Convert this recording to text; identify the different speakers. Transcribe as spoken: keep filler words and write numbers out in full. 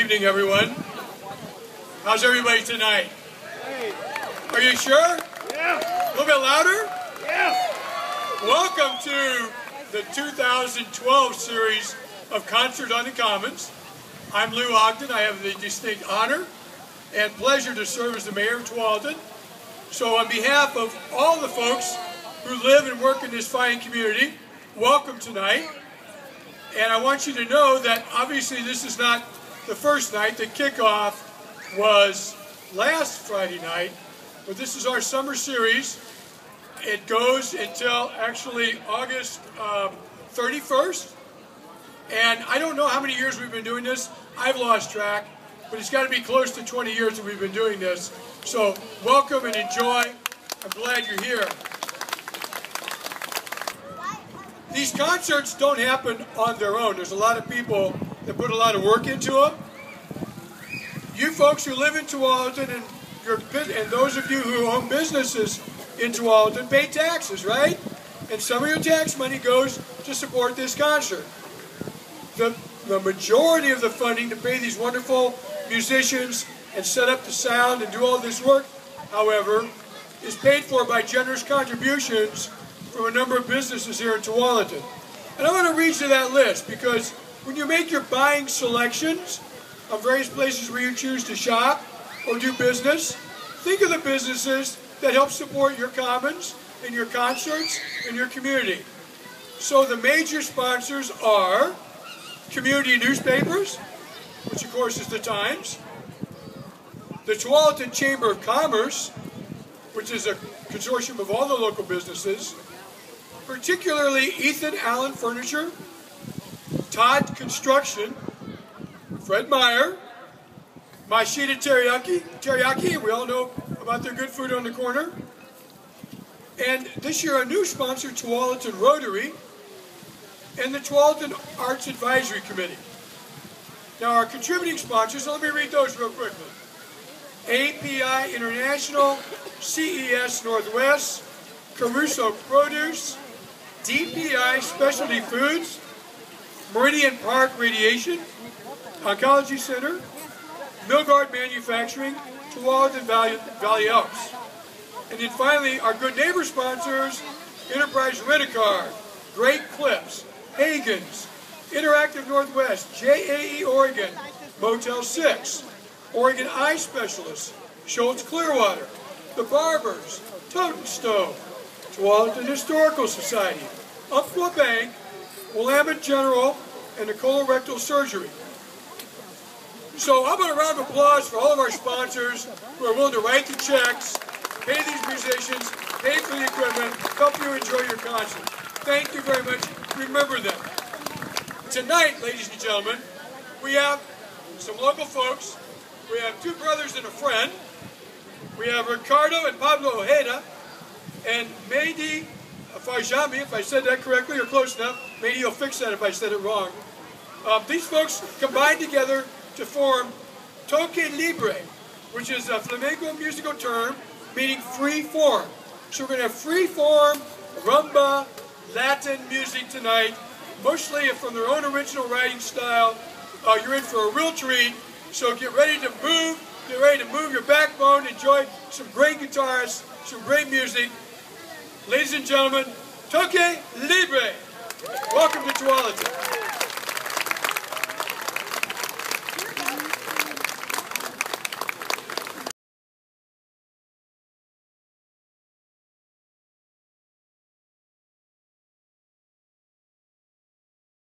Speaker 1: evening, everyone. How's everybody tonight? Are you sure?
Speaker 2: Yeah.
Speaker 1: A little bit louder?
Speaker 2: Yeah.
Speaker 1: Welcome to the two thousand twelve series of Concert on the Commons. I'm Lou Ogden. I have the distinct honor and pleasure to serve as the mayor of Tualatin. So on behalf of all the folks who live and work in this fine community, welcome tonight. And I want you to know that obviously this is not the first night. The kickoff was last Friday night, but this is our summer series. It goes until actually August um, thirty-first. And I don't know how many years we've been doing this. I've lost track, but it's got to be close to twenty years that we've been doing this. So welcome and enjoy. I'm glad you're here. These concerts don't happen on their own. There's a lot of people that put a lot of work into them. You folks who live in Tualatin and, your, and those of you who own businesses in Tualatin pay taxes, right? And some of your tax money goes to support this concert. The, the majority of the funding to pay these wonderful musicians and set up the sound and do all this work, however, is paid for by generous contributions from a number of businesses here in Tualatin. And I want to read you that list because when you make your buying selections of various places where you choose to shop or do business, think of the businesses that help support your commons and your concerts and your community. So the major sponsors are community newspapers, which of course is the Times, the Tualatin Chamber of Commerce, which is a consortium of all the local businesses, particularly Ethan Allen Furniture, Todd Construction, Fred Meyer, Mashita Teriyaki, Teriyaki, we all know about their good food on the corner, and this year a new sponsor, Tualatin Rotary, and the Tualatin Arts Advisory Committee. Now our contributing sponsors, let me read those real quickly. A P I International, C E S Northwest, Caruso Produce, D P I Specialty Foods, Meridian Park Radiation, Oncology Center, Milgard Manufacturing, Tualatin Valley, Valley Alps. And then finally, our good neighbor sponsors, Enterprise Rent-A-Car, Great Clips, Hagen's, Interactive Northwest, J A E Oregon, Motel six, Oregon Eye Specialists, Schultz Clearwater, The Barbers, Totem Stove, Tualatin Historical Society, Umpqua Bank, Willamette General, and the Colorectal Surgery. So how about a round of applause for all of our sponsors who are willing to write the checks, pay these musicians, pay for the equipment, help you enjoy your concert. Thank you very much. Remember them. Tonight, ladies and gentlemen, we have some local folks. We have two brothers and a friend. We have Ricardo and Pablo Ojeda and Mehdi Fajami, if I said that correctly or close enough. Maybe you'll fix that if I said it wrong. Um, these folks combined together to form Toque Libre, which is a flamenco musical term meaning free form. So we're going to have free form, rumba, Latin music tonight, mostly from their own original writing style. Uh, you're in for a real treat, so get ready to move, get ready to move your backbone, enjoy some great guitarists, some great music. Ladies and gentlemen, Toque Libre. Welcome to Tualatin.